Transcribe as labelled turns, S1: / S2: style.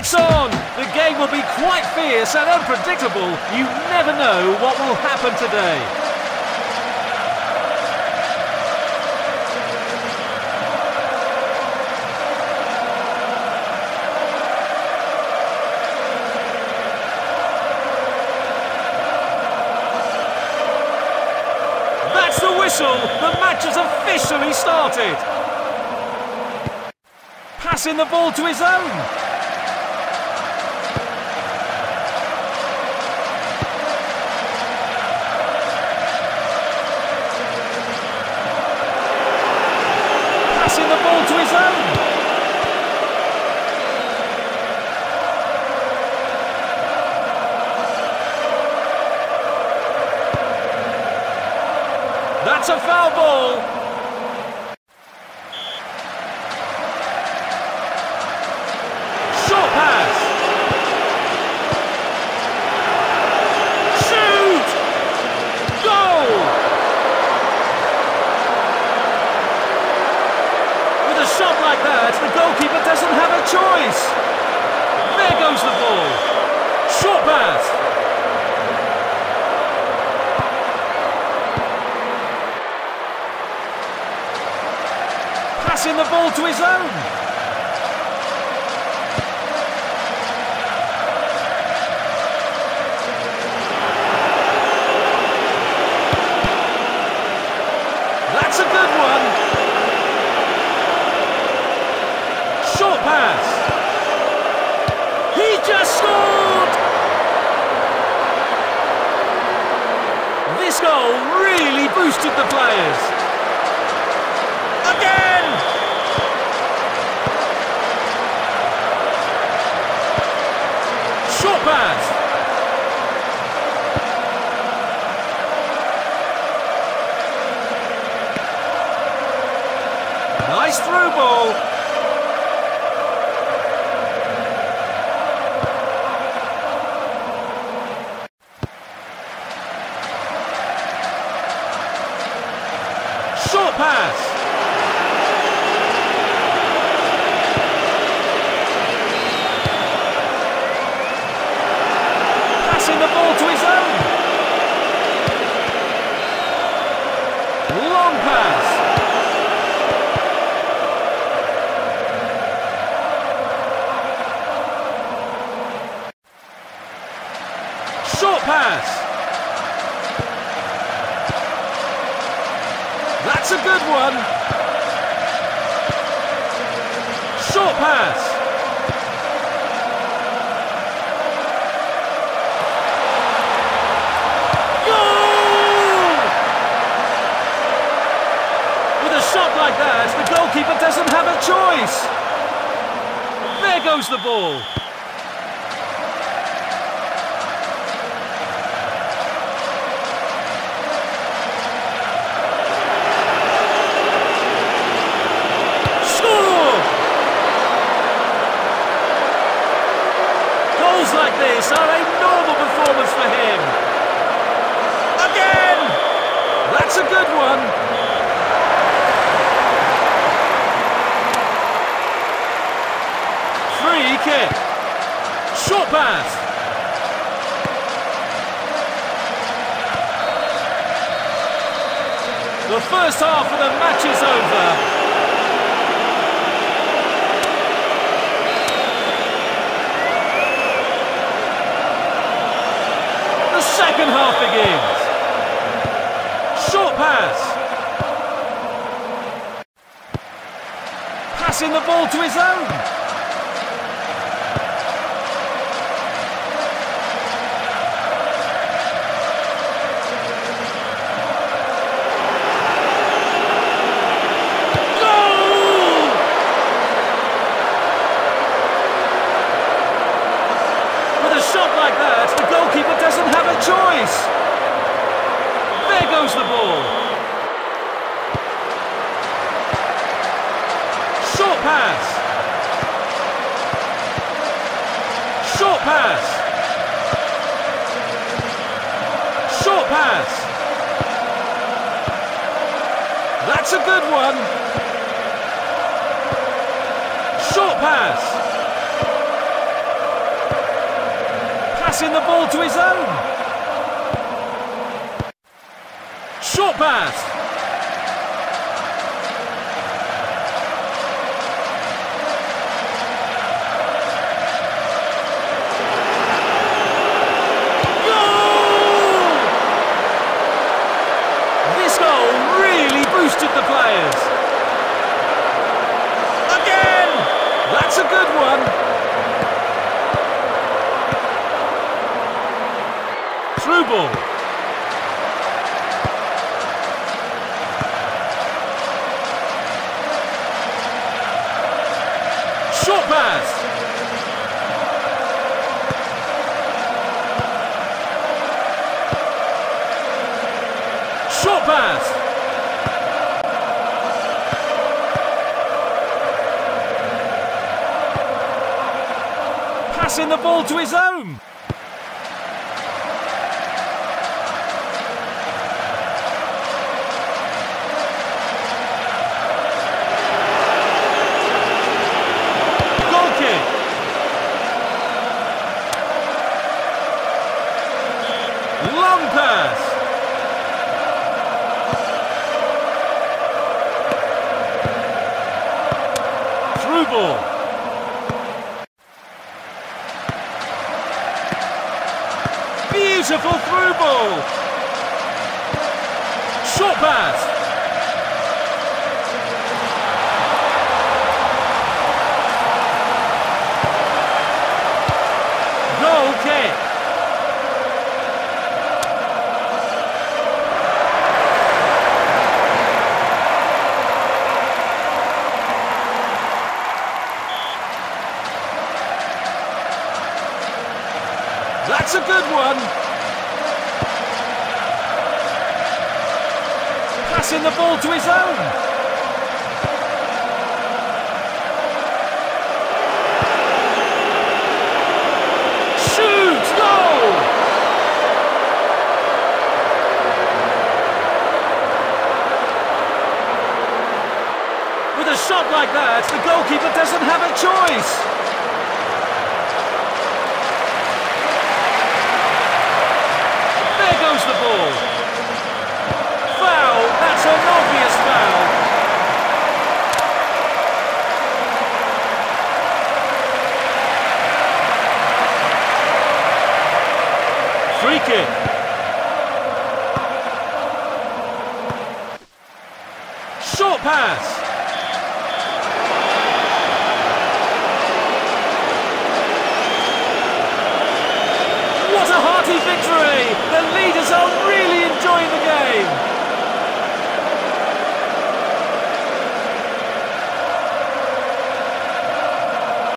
S1: It's on! The game will be quite fierce and unpredictable. You never know what will happen today. That's the whistle. The match has officially started. Passing the ball to his own. Passing the ball to his own. That's a foul ball. Short pass. Shoot! Goal! With a shot like that, the goalkeeper doesn't have a choice. There goes the ball. Short pass. Passing the ball to his own. That's a good one. Short pass. He just scored! This goal really boosted the players. Again! Short pass. Nice through ball. Short pass. Passing the ball to his own. Long pass. Short pass. That's a good one. Short pass. Like that, the goalkeeper doesn't have a choice. There goes the ball. Score! Goals like this are a normal performance for him. Again! That's a good one. Free kick. Short pass. The first half of the match is over. The second half begins. Short pass. Passing the ball to his own. Like that, the goalkeeper doesn't have a choice. There goes the ball. Short pass. Short pass. Short pass. That's a good one. Short pass. Passing the ball to his own. Short pass. Goal! This goal really boosted the players. Again! That's a good one. Through ball. Short pass. Short pass. Passing the ball to his own. Long pass. Through ball. Beautiful through ball. Short pass. Goal kick. That's a good one. Passing the ball to his own. Shoots! Goal! With a shot like that, the goalkeeper doesn't have a choice. There goes the ball. Foul, that's an obvious foul. Free kick. Short pass. What a hearty victory! The leaders are